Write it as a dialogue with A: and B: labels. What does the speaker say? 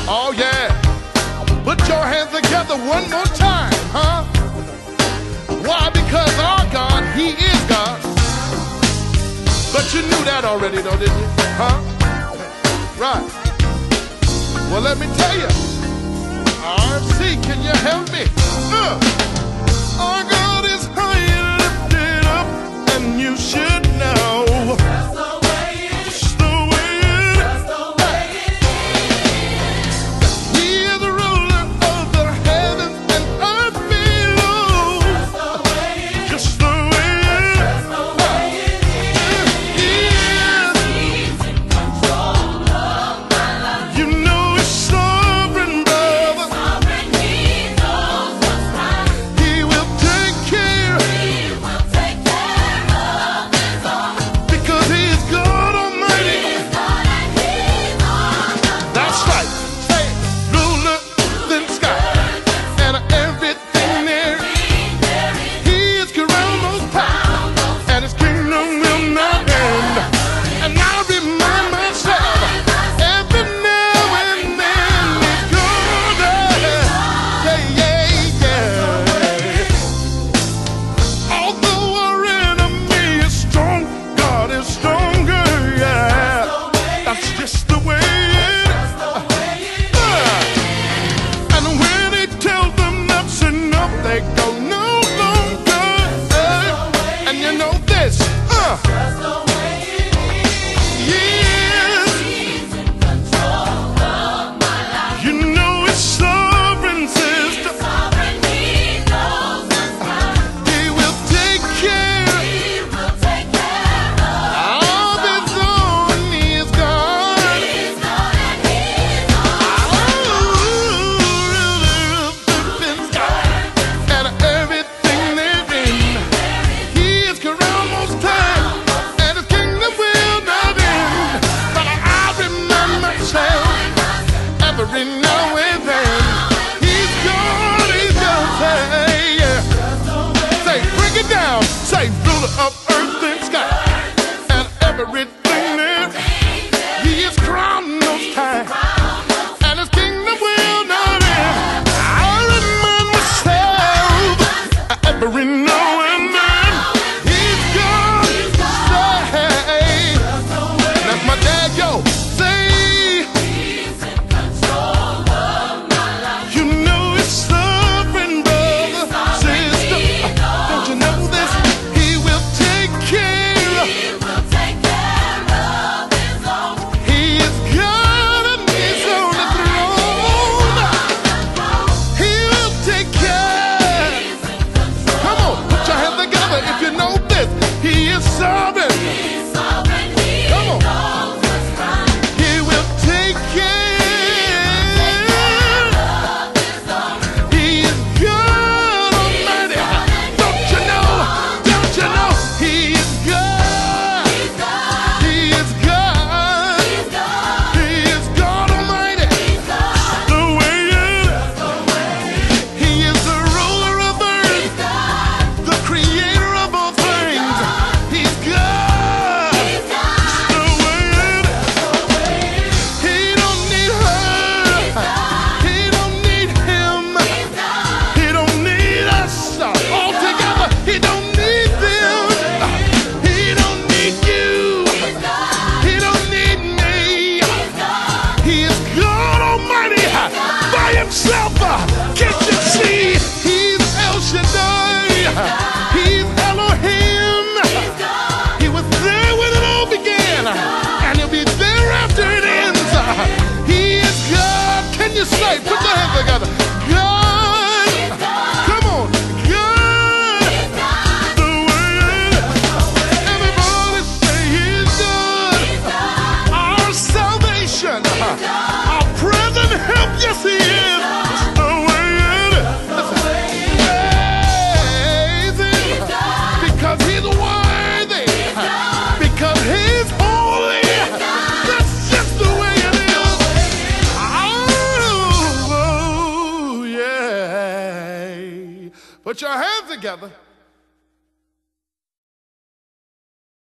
A: Oh yeah. Put your hands together one more time, huh? Why? Because our God, He is God. But you knew that already though, didn't you? Huh? Right. Well, let me tell you. RFC, can you help me? Our God is high and lifted up, and you should know. That's the way it is. That's the way it is. That's the way it is. He is the ruler of the heavens and earth below. That's the way it is. Just the way it is. That's the way it is. He is. He's in control of my life. You know He's sovereign, brother. Sovereign, He knows what's right. He will take care. He will take care of His own. Because He's God Almighty. He's God and He's on the throne. That's right. Say, ruler in the sky and everything there. He is crowned most power, and His kingdom will not end. And I remind myself every now and then He's gonna. Yeah, yeah, yeah. Although our enemy is strong, God is stronger, yeah. That's just the way it is. And when He tells them that's enough, they go no longer. And you know this, yes, you know He's sovereign, sister. He will take care of His own. He is God. And everything therein. He is crowned most high, and His kingdom will not end. But I remind myself every now and then He's God, He's God. Say, yeah. Say, bring it down. Say, ruler of earth and sky and everything there. He is crowned most high, and His kingdom will not end. I remind myself every now and then He's God. Say, that's my dad, yo. Say, you know He's sovereign, brother, sister. Don't you know this? He will take care. He is God and He's on the throne. He will take care. Come on, put your hands together if you know this. He is sovereign. Come on. He will take care. He is God Almighty. Don't you know? Don't you know? He is God. He is God. He is God Almighty. The way it is. He is the ruler of earth, the creator of all things. He's God. The way it is. He don't need her. He don't need him. He don't need us all together. He don't need them. He don't need you. He don't need me. He is God Almighty by Himself. Can't you see? He's El Shaddai. He's Elohim. He was there when it all began, and He'll be there after it ends. He is God. Can you say? Put your hands together. God. Come on. God. The way it is. Everybody say He's God. Our salvation. Our present help. Yes, He is. The way it is. Praise Him. Because He's worthy. Because He's holy. That's just the way it is. Oh, yeah. Put your hands together.